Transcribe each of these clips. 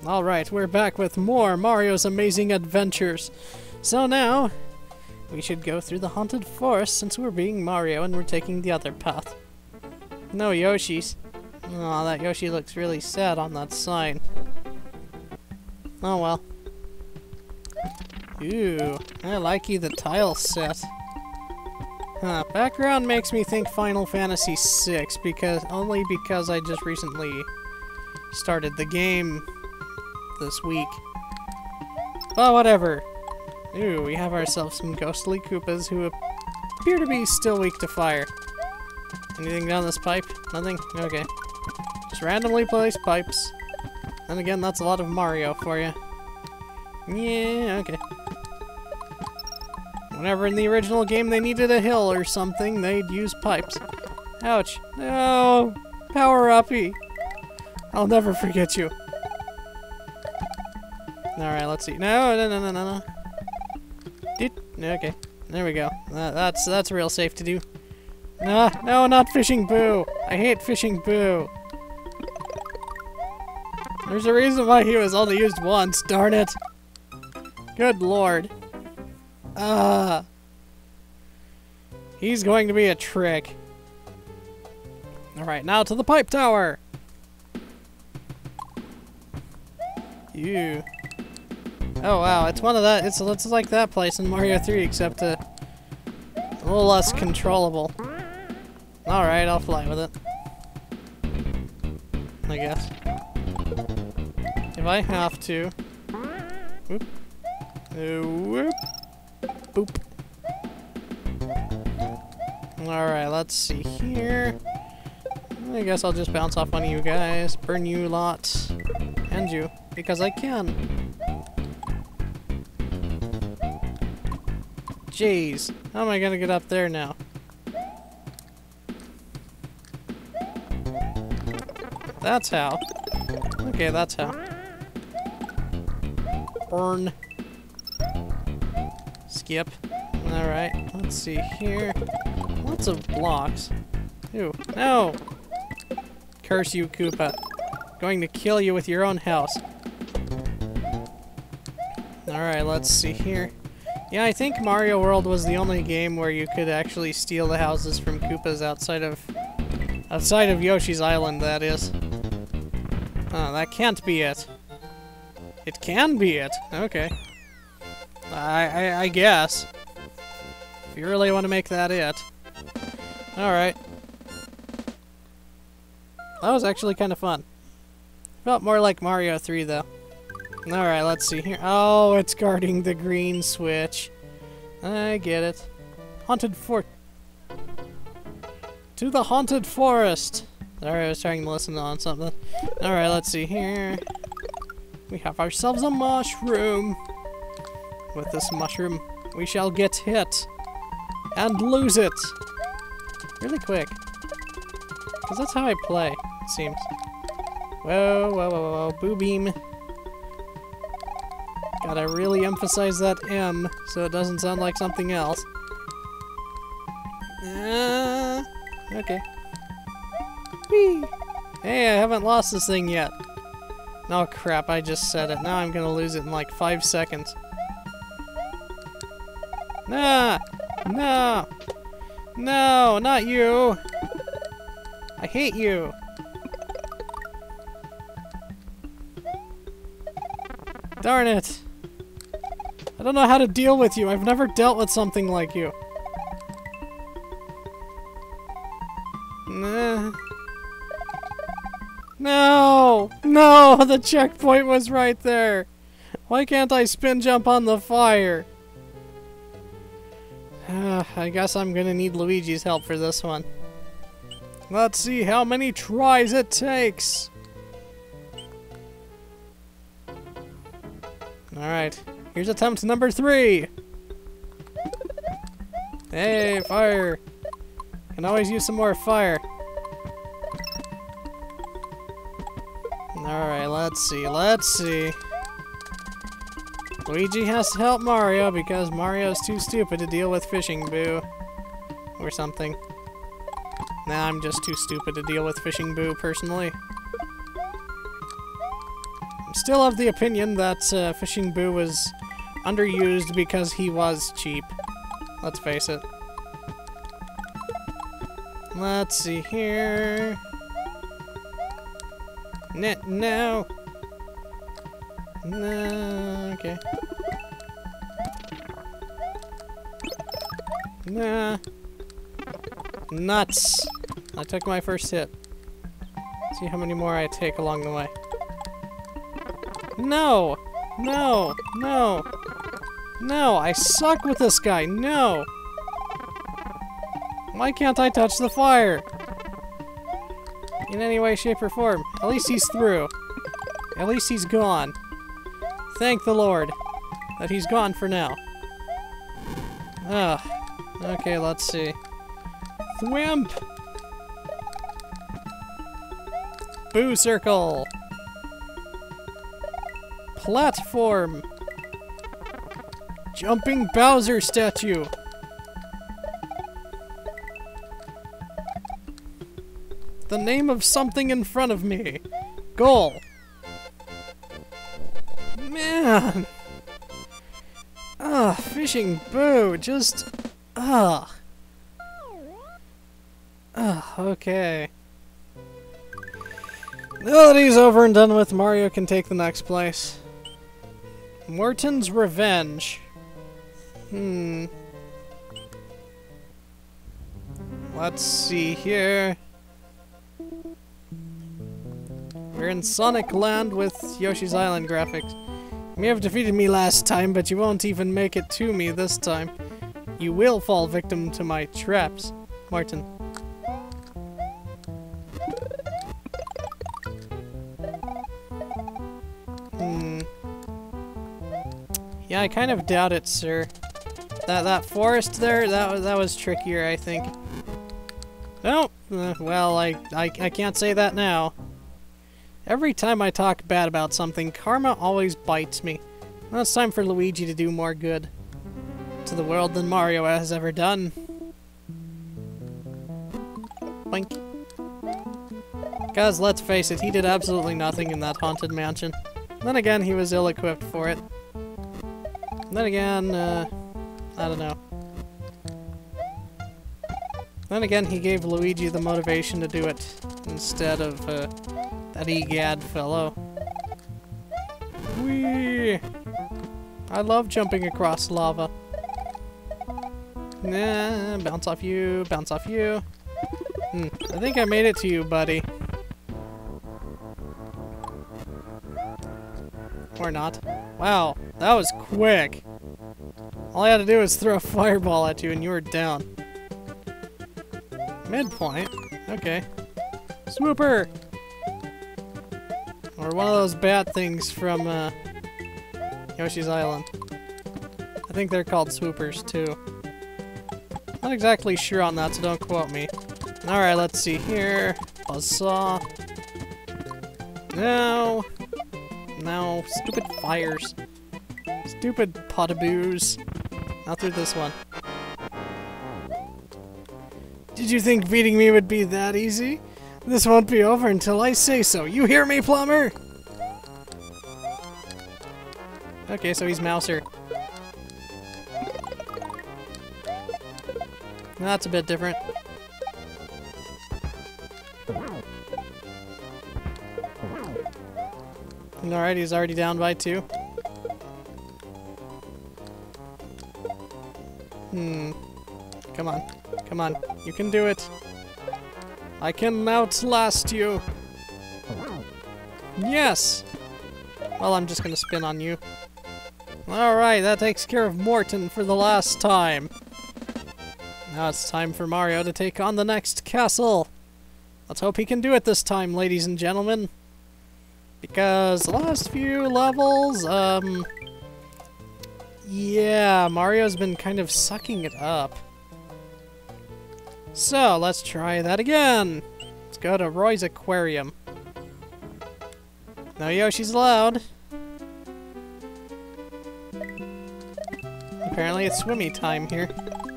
Alright, we're back with more Mario's Amazing Adventures. So now, we should go through the haunted forest since we're being Mario and we're taking the other path. No Yoshis. Oh, that Yoshi looks really sad on that sign. Oh well. Ooh, I like the tile set. Background makes me think Final Fantasy VI only because I just recently started the game this week. But whatever. Ooh, we have ourselves some ghostly Koopas who appear to be still weak to fire. Anything down this pipe? Nothing? Okay. Just randomly place pipes. And again, that's a lot of Mario for you. Yeah, okay. Whenever in the original game they needed a hill or something, they'd use pipes. Ouch. No! Power-uppy! I'll never forget you. Alright, let's see. No. Okay. There we go. That's real safe to do. No, not fishing boo! I hate fishing boo! There's a reason why he was only used once, darn it! Good lord. He's going to be a trick. Alright, now to the pipe tower! Ew. Oh wow, it's one of that. It's like that place in Mario 3, except a little less controllable. Alright, I'll fly with it. I guess. If I have to. Whoop. Whoop. Boop. Alright, let's see here. I guess I'll just bounce off one of you guys. Burn you lot. And you. Because I can. Jeez. How am I gonna get up there now? That's how. Okay, that's how. Burn. Skip. Alright, let's see here. Lots of blocks. Ew. No! Curse you, Koopa. Going to kill you with your own house. Alright, let's see here. Yeah, I think Mario World was the only game where you could actually steal the houses from Koopas outside of Yoshi's Island, that is. Oh, that can't be it. It can be it. Okay. I guess. If you really want to make that it. Alright. That was actually kind of fun. Felt more like Mario 3, though. Alright, let's see here. Oh, it's guarding the green switch. I get it. Haunted fort. To the haunted forest. Sorry, I was trying to listen on something. Alright, let's see here. We have ourselves a mushroom. With this mushroom, we shall get hit. And lose it. Really quick. Because that's how I play, it seems. Whoa, whoa, whoa, whoa. Boo beam. Gotta really emphasize that M so it doesn't sound like something else. Okay. Whee! Hey, I haven't lost this thing yet. Oh crap, I just said it. Now I'm gonna lose it in like 5 seconds. Nah! No! No, not you! I hate you! Darn it! I don't know how to deal with you. I've never dealt with something like you. Nah. No! No! The checkpoint was right there! Why can't I spin jump on the fire? I guess I'm gonna need Luigi's help for this one. Let's see how many tries it takes! Alright, here's attempt number 3! Hey, fire! Can always use some more fire. Alright, let's see. Luigi has to help Mario because Mario's too stupid to deal with Fishing Boo. Or something. Nah, I'm just too stupid to deal with Fishing Boo, personally. still of the opinion that Fishing Boo was underused because he was cheap. Let's face it. Let's see here. No. No. Okay. Nah. Nuts. I took my first hit. See how many more I take along the way. No! No! No! No! I suck with this guy! No! Why can't I touch the fire? In any way, shape, or form. At least he's through. At least he's gone. Thank the Lord that he's gone for now. Ugh. Okay, let's see. Thwimp! Boo circle! Platform! Jumping Bowser statue! The name of something in front of me! Gall! Man! Ugh, Fishing Boo, just... Ugh. Ugh, okay. Now that he's over and done with, Mario can take the next place. Morton's Revenge. Let's see here. We're in Sonic Land with Yoshi's Island graphics. You may have defeated me last time, but you won't even make it to me this time. You will fall victim to my traps, Martin. Yeah, I kind of doubt it, sir. That forest there, that was trickier, I think. No, well, I can't say that now. Every time I talk bad about something, karma always bites me. Now it's time for Luigi to do more good to the world than Mario has ever done. Boink. Guys, let's face it, he did absolutely nothing in that haunted mansion. Then again, he was ill-equipped for it. Then again, I don't know. Then again, he gave Luigi the motivation to do it, instead of, that egad fellow. Whee! I love jumping across lava. Nah, bounce off you, bounce off you. I think I made it to you, buddy. Or not. Wow, that was quick. All I had to do was throw a fireball at you and you were down. Midpoint? Okay. Swooper! Or one of those bad things from Yoshi's Island. I think they're called swoopers too. Not exactly sure on that, so don't quote me. Alright, let's see here. Buzzsaw. No! No, stupid fires. Stupid potaboos. Not through this one. Did you think beating me would be that easy? This won't be over until I say so. You hear me, plumber? Okay, so he's Mouser. That's a bit different. Alright, he's already down by 2. Come on. Come on. You can do it. I can outlast you. Yes! Well, I'm just gonna spin on you. Alright, that takes care of Morton for the last time. Now it's time for Mario to take on the next castle. Let's hope he can do it this time, ladies and gentlemen. Because the last few levels, yeah, Mario's been kind of sucking it up. So, let's try that again. Let's go to Roy's Aquarium. No Yoshi's allowed. Apparently it's swimmy time here.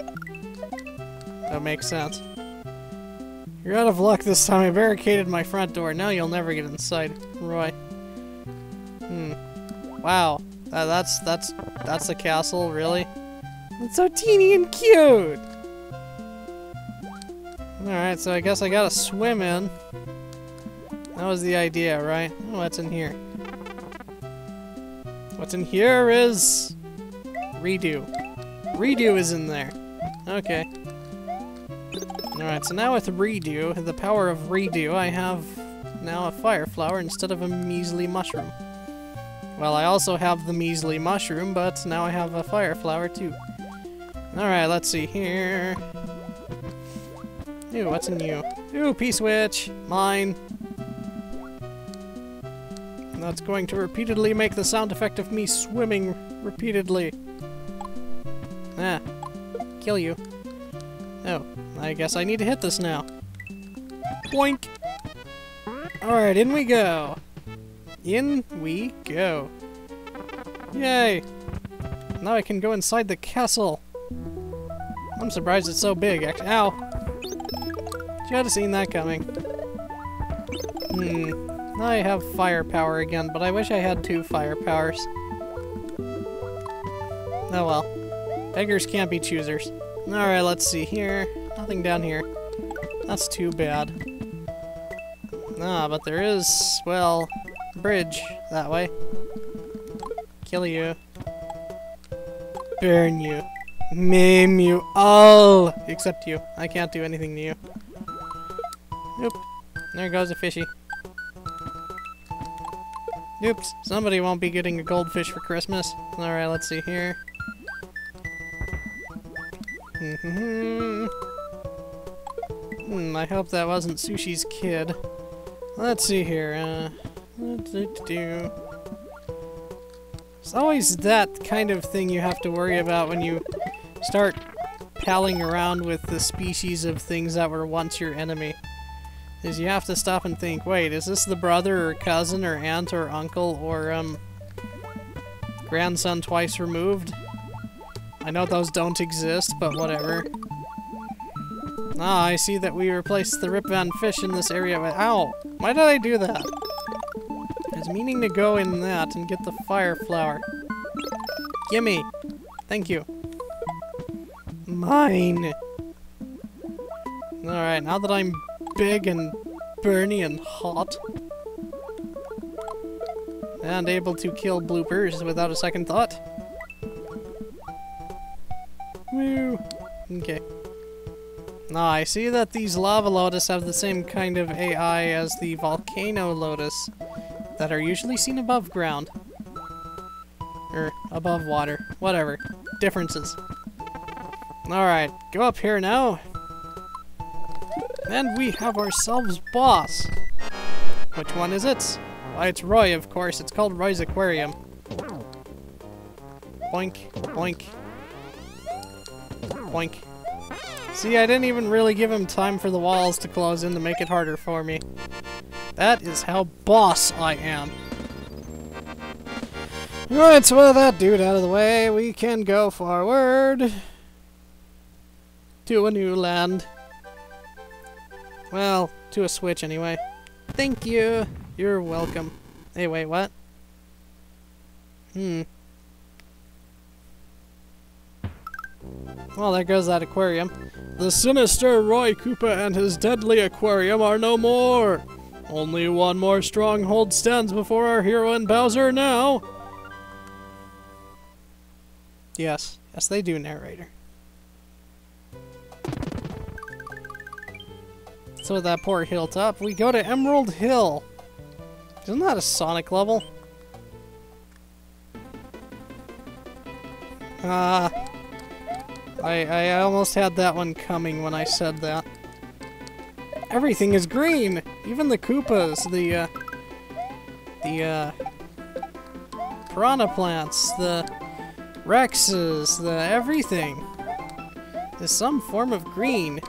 That makes sense. You're out of luck this time. I barricaded my front door. Now you'll never get inside, Roy. Wow. That's the castle, really? It's so teeny and cute! Alright, so I guess I gotta swim in. That was the idea, right? Oh, what's in here? What's in here is... Redo. Redo is in there. Okay. Alright, so now with Redo, the power of Redo, I have now a fire flower instead of a measly mushroom. Well, I also have the measly mushroom, but now I have a fire flower too. Alright, let's see here. Ooh, what's in you? Ooh, P-switch! Mine! That's going to repeatedly make the sound effect of me swimming repeatedly. Ah. Kill you. Oh, I guess I need to hit this now. Boink! Alright, in we go! In we go! Yay! Now I can go inside the castle! I'm surprised it's so big, actually. Ow! Should have seen that coming. Now I have firepower again, but I wish I had 2 fire powers. Oh well. Beggars can't be choosers. Alright, let's see here. Nothing down here. That's too bad. Ah, but there is, well, bridge that way. Kill you. Burn you. Maim you all! Except you. I can't do anything to you. Nope. There goes a fishy. Oops. Somebody won't be getting a goldfish for Christmas. Alright, let's see here. I hope that wasn't Sushi's kid. Let's see here. It's always that kind of thing you have to worry about when you start palling around with the species of things that were once your enemy. Is you have to stop and think, wait, is this the brother or cousin or aunt or uncle or grandson twice removed? I know those don't exist, but whatever. Ah, I see that we replaced the Rip Van Fish in this area with— ow! Why did I do that? I was meaning to go in that and get the fire flower. Gimme! Thank you. Mine! Alright, now that I'm big and burny and hot, and able to kill bloopers without a second thought. Woo! Okay. Now, I see that these lava lotus have the same kind of AI as the volcano lotus that are usually seen above ground. Or above water. Whatever. Differences. Alright, go up here now. And we have ourselves boss. Which one is it? Why, it's Roy, of course. It's called Roy's Aquarium. Boink, boink. Boink. See, I didn't even really give him time for the walls to close in to make it harder for me. That is how boss I am. Right, so with that dude out of the way, we can go forward to a new land. Well, to a switch anyway. Thank you. You're welcome. Hey, wait, what? Well, there goes that aquarium. The sinister Roy Koopa and his deadly aquarium are no more. Only one more stronghold stands before our hero and Bowser now. Yes. Yes, they do, narrator. So that poor hilltop, we go to Emerald Hill. Isn't that a Sonic level? I almost had that one coming when I said that. Everything is green! Even the Koopas, the piranha plants, the Rexes, the everything is some form of green.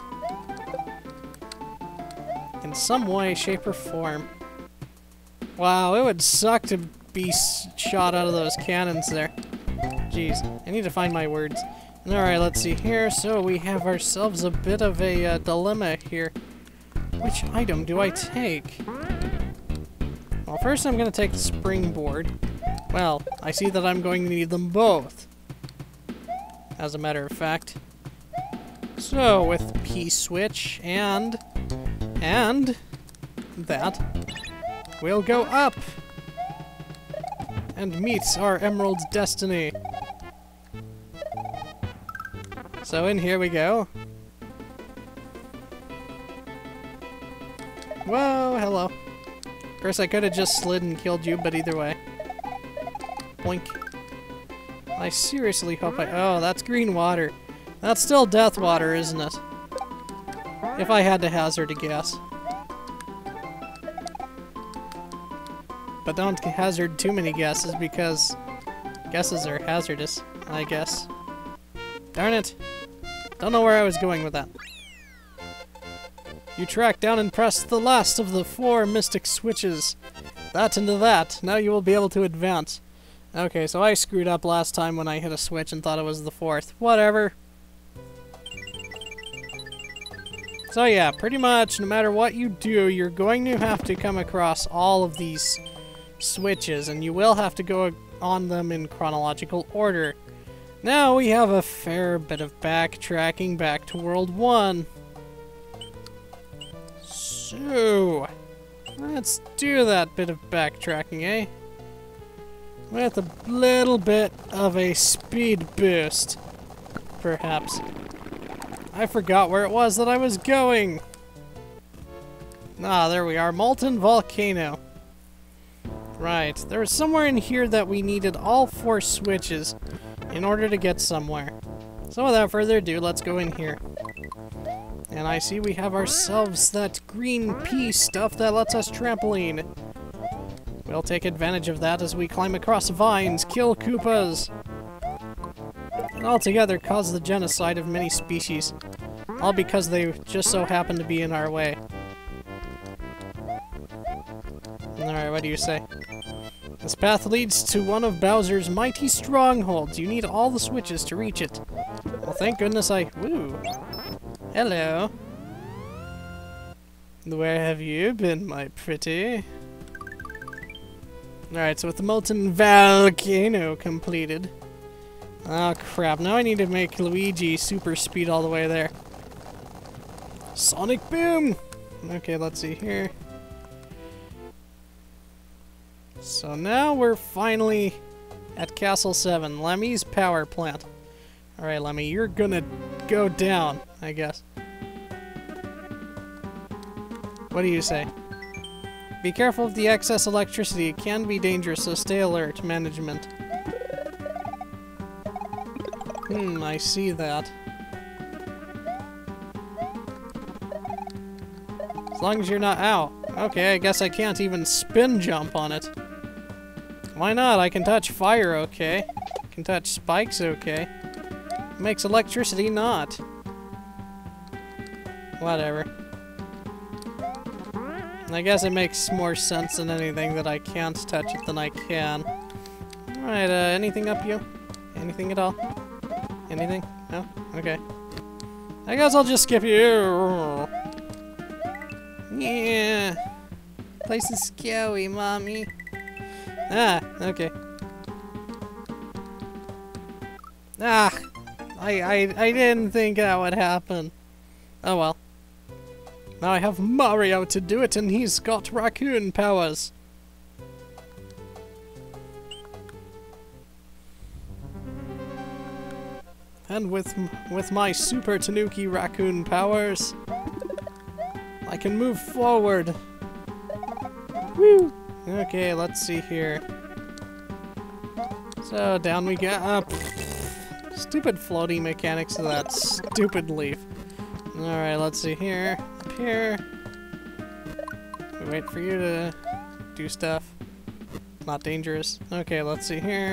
In some way, shape, or form. Wow, it would suck to be shot out of those cannons there. Jeez, I need to find my words. Alright, let's see here. So we have ourselves a bit of a dilemma here. Which item do I take? Well, first I'm going to take the springboard. Well, I see that I'm going to need them both, as a matter of fact. So, with P-switch and that, we'll go up and meet our Emerald's destiny. So in here we go. Whoa, hello. Of course, I could have just slid and killed you, but either way. Boink. I seriously hope oh, that's green water. That's still death water, isn't it? If I had to hazard a guess. But don't hazard too many guesses, because guesses are hazardous, I guess. Darn it. Don't know where I was going with that. You track down and press the last of the 4 mystic switches. That into that. Now you will be able to advance. Okay, so I screwed up last time when I hit a switch and thought it was the 4th. Whatever. So yeah, pretty much no matter what you do, you're going to have to come across all of these switches, and you will have to go on them in chronological order. Now we have a fair bit of backtracking back to World 1. So, let's do that bit of backtracking, eh? With a little bit of a speed boost, perhaps. I forgot where it was that I was going. Ah, there we are. Molten Volcano. Right. There was somewhere in here that we needed all 4 switches in order to get somewhere. So without further ado, let's go in here. And I see we have ourselves that green pea stuff that lets us trampoline. We'll take advantage of that as we climb across vines, kill Koopas, and altogether cause the genocide of many species. All because they just so happen to be in our way. Alright, what do you say? This path leads to one of Bowser's mighty strongholds. You need all the switches to reach it. Well, thank goodness woo. Hello. Where have you been, my pretty? Alright, so with the Molten Volcano completed. Oh crap, now I need to make Luigi super speed all the way there. Sonic Boom! Okay, let's see here. So now we're finally at Castle 7, Lemmy's power plant. Alright, Lemmy, you're gonna go down, I guess. What do you say? Be careful of the excess electricity. It can be dangerous, so stay alert. Management. I see that. As long as you're not out. Okay, I guess I can't even spin jump on it. Why not? I can touch fire, okay. I can touch spikes, okay. It makes electricity not. Whatever. I guess it makes more sense than anything that I can't touch it than I can. Alright, anything up you? Anything at all? Anything? No? Okay. I guess I'll just skip you. Yeah. Place is scary, mommy. Ah, okay. Ah! I didn't think that would happen. Oh well. Now I have Mario to do it, and he's got raccoon powers. And with my Super Tanuki raccoon powers, I can move forward. Woo! Okay, let's see here. So down we go. Stupid floaty mechanics of that stupid leaf. Alright, let's see here. Up here. We wait for you to do stuff. Not dangerous. Okay, let's see here.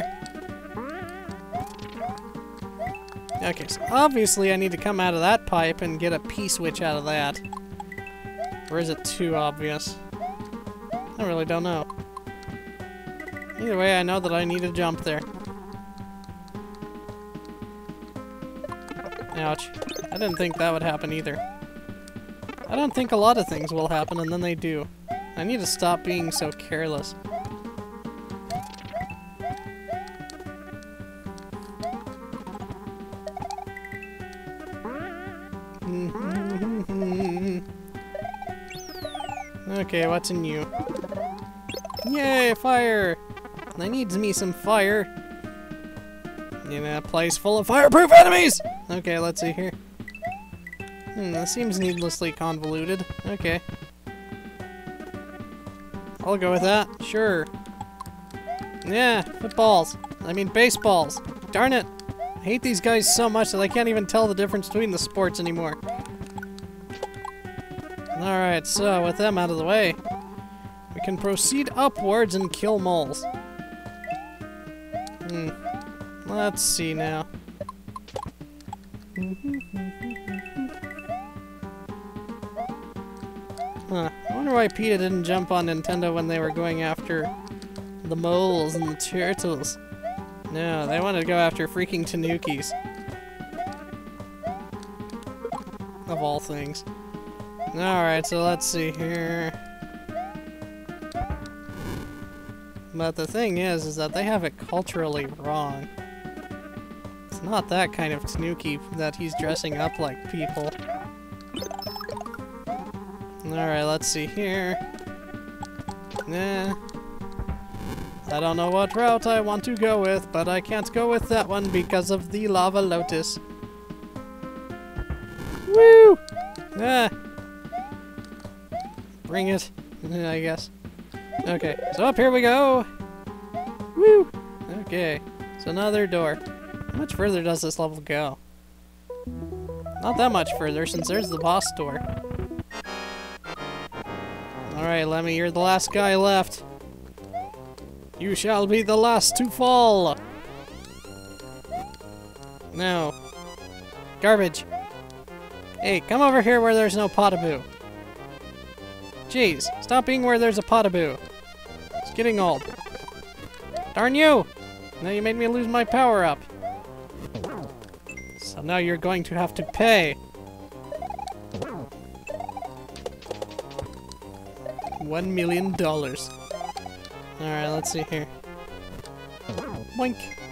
Okay, so obviously I need to come out of that pipe and get a P-switch out of that. Or is it too obvious? I really don't know. Either way, I know that I need to jump there. Ouch. I didn't think that would happen either. I don't think a lot of things will happen, and then they do. I need to stop being so careless. Okay, what's in you? Yay, fire! I needs me some fire. In a place full of fireproof enemies! Okay, let's see here. That seems needlessly convoluted. Okay. I'll go with that. Sure. Yeah, footballs. I mean baseballs. Darn it! I hate these guys so much that I can't even tell the difference between the sports anymore. Alright, so with them out of the way, we can proceed upwards and kill moles. Let's see now. Huh. I wonder why PETA didn't jump on Nintendo when they were going after the moles and the turtles. No, they wanted to go after freaking tanukis. Of all things. Alright, so let's see here. But the thing is that they have it culturally wrong. It's not that kind of tanuki that he's dressing up like people. Alright, let's see here. Nah. I don't know what route I want to go with, but I can't go with that one because of the lava lotus. Woo! Ah! Bring it, I guess. Okay, so up here we go! Woo! Okay, so another door. How much further does this level go? Not that much further, since there's the boss door. Alright, Lemmy, you're the last guy left. You shall be the last to fall! No. Garbage. Hey, come over here where there's no potaboo. Jeez, stop being where there's a potaboo. It's getting old. Darn you! Now you made me lose my power-up. So now you're going to have to pay. $1 million. Alright, let's see here. Boink!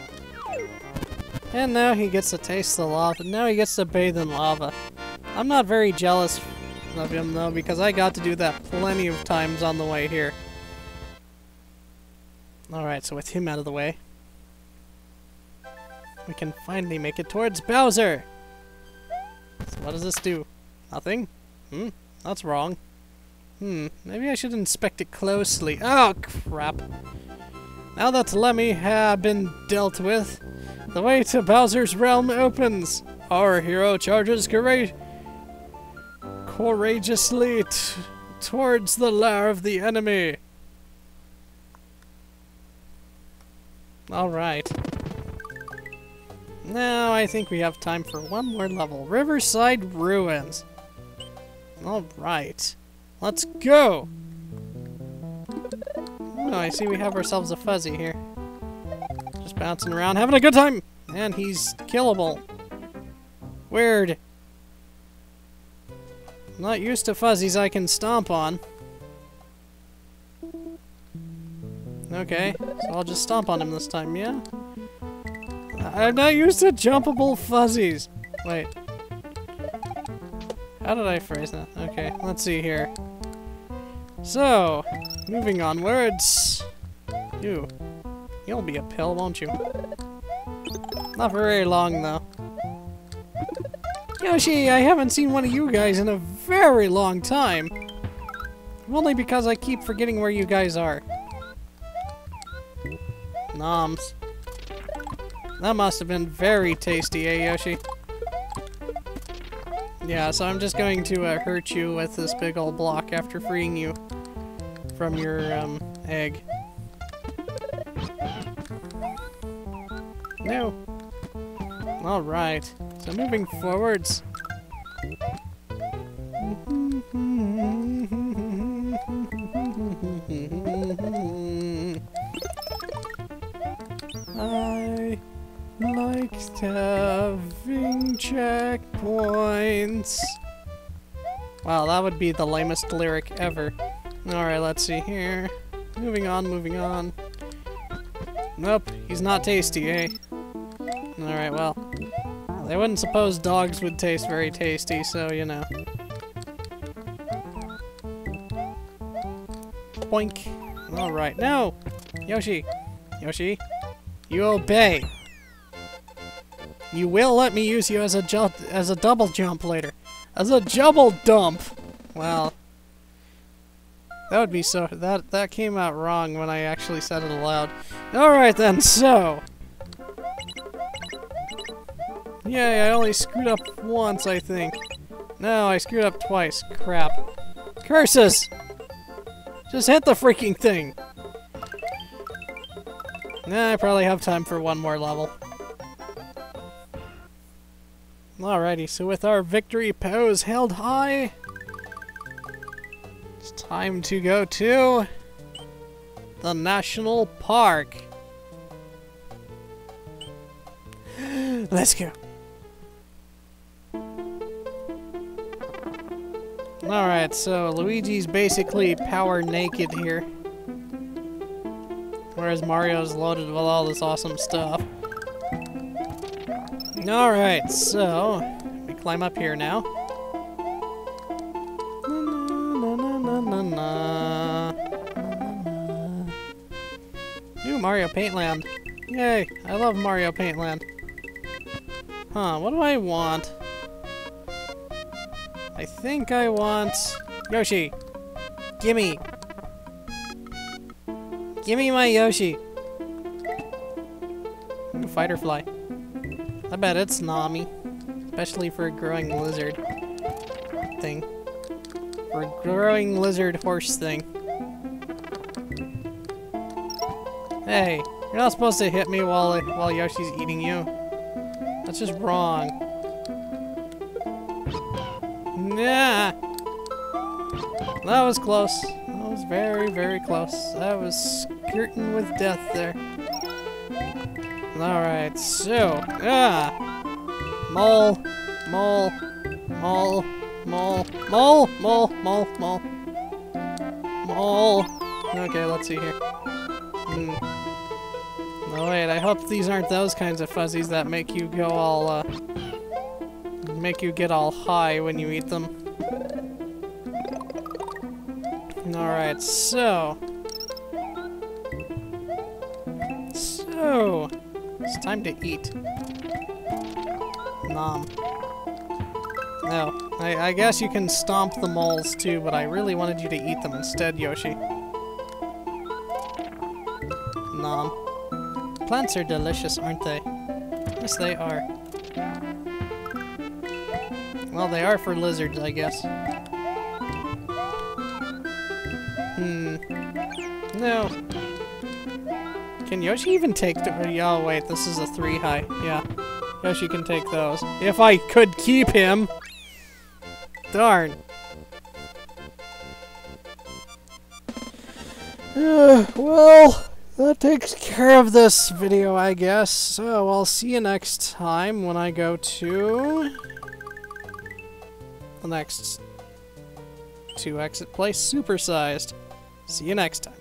And now he gets to taste the lava. Now he gets to bathe in lava. I'm not very jealous of him, though, because I got to do that plenty of times on the way here. Alright, so with him out of the way, we can finally make it towards Bowser! So what does this do? Nothing? That's wrong. Maybe I should inspect it closely. Oh, crap. Now that Lemmy had been dealt with, the way to Bowser's realm opens. Our hero charges courageously towards the lair of the enemy. Alright. Now I think we have time for one more level. Riverside Ruins. Alright. Let's go! Oh, I see we have ourselves a fuzzy here. Just bouncing around, having a good time! And he's killable. Weird. I'm not used to fuzzies I can stomp on. Okay, so I'll just stomp on him this time, yeah? I'm not used to jumpable fuzzies! Wait. How did I phrase that? Okay, let's see here. So, moving onwards. You'll be a pill, won't you? Not for very long, though. Yoshi, I haven't seen one of you guys in a very long time. Only because I keep forgetting where you guys are. Noms. That must have been very tasty, eh, Yoshi? Yeah, so I'm just going to hurt you with this big old block after freeing you from your, egg. No. Alright, so moving forwards. I liked having checkpoints. Wow, that would be the lamest lyric ever. Alright, let's see here. Moving on, moving on. Nope, he's not tasty, eh? Alright, well. They wouldn't suppose dogs would taste very tasty, so, you know. Boink. Alright, no! Yoshi! Yoshi! You obey! You will let me use you as a double jump later. As a double dump! Well... that would be so... That came out wrong when I actually said it aloud. Alright then, so... yay, I only screwed up once, I think. No, I screwed up twice. Crap. Curses! Just hit the freaking thing! Nah, I probably have time for one more level. Alrighty, so with our victory pose held high, it's time to go to the national park. Let's go. Alright, so Luigi's basically power naked here. Whereas Mario's loaded with all this awesome stuff. Alright, so we climb up here now. New Mario Paintland. Yay, I love Mario Paintland. Huh, what do I want? I think I want... Yoshi! Gimme! Gimme my Yoshi! Ooh, fight or fly. I bet it's Nami. Especially for a growing lizard thing. For a growing lizard horse thing. Hey, you're not supposed to hit me while Yoshi's eating you. That's just wrong. Nah! That was close. That was very, very close. I was skirting with death there. Alright, so... Mole! Mole! Mole! Mole! Mole! Mole! Mole! Mole! Mole! Okay, let's see here. Oh wait, I hope these aren't those kinds of fuzzies that make you go all, make you get all high when you eat them. Alright, so... it's time to eat. Nom. No, I guess you can stomp the moles too, but I really wanted you to eat them instead, Yoshi. Nom. Plants are delicious, aren't they? Yes, they are. Well, they are for lizards, I guess. No. Can Yoshi even take the... oh, wait, this is a 3 high. Yeah. Yoshi can take those. If I could keep him! Darn. Well, that takes care of this video, I guess. So, I'll see you next time when I go to... the next 2 exit place supersized. See you next time.